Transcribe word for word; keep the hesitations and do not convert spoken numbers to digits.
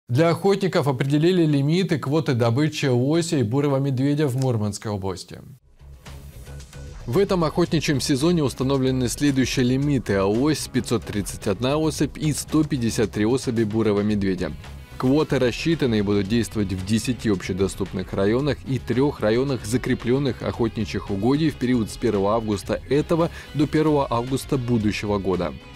Для охотников определили лимиты квоты добычи оси и бурого медведя в Мурманской области. В этом охотничьем сезоне установлены следующие лимиты: ось пятьсот тридцать одна особь и сто пятьдесят три особи бурого медведя. Квоты рассчитаны и будут действовать в десяти общедоступных районах и трех районах закрепленных охотничьих угодий в период с первого августа этого до первого августа будущего года.